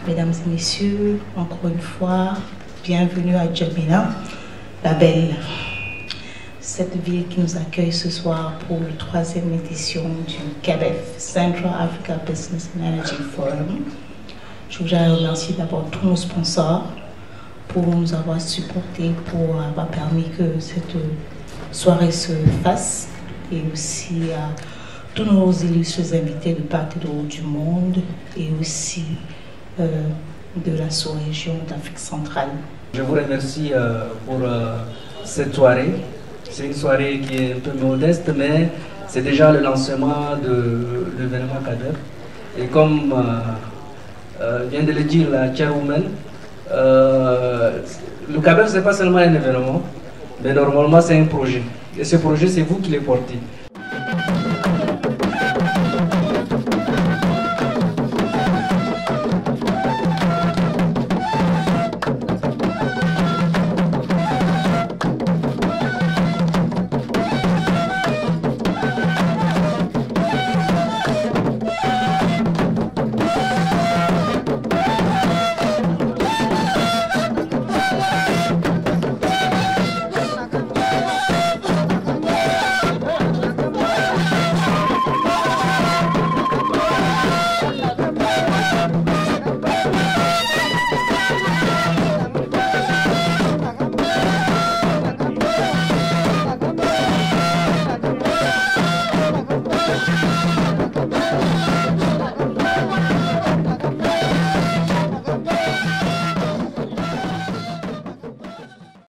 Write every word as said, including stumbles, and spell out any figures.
Mesdames et messieurs, encore une fois, bienvenue à N'Djamena, la belle. Cette ville qui nous accueille ce soir pour la troisième édition du C A B E F, Central Africa Business and Energy Forum. Je voudrais remercier d'abord tous nos sponsors pour nous avoir supportés, pour avoir permis que cette soirée se fasse, et aussi à tous nos illustres invités de part et d'autre du monde, et aussi euh, de la sous-région d'Afrique centrale. Je vous remercie euh, pour euh, cette soirée. C'est une soirée qui est un peu modeste, mais c'est déjà le lancement de l'événement C A B E F. Et comme euh, euh, vient de le dire la chairwoman, euh, le C A B E F, ce n'est pas seulement un événement, mais normalement c'est un projet. Et ce projet, c'est vous qui le portez.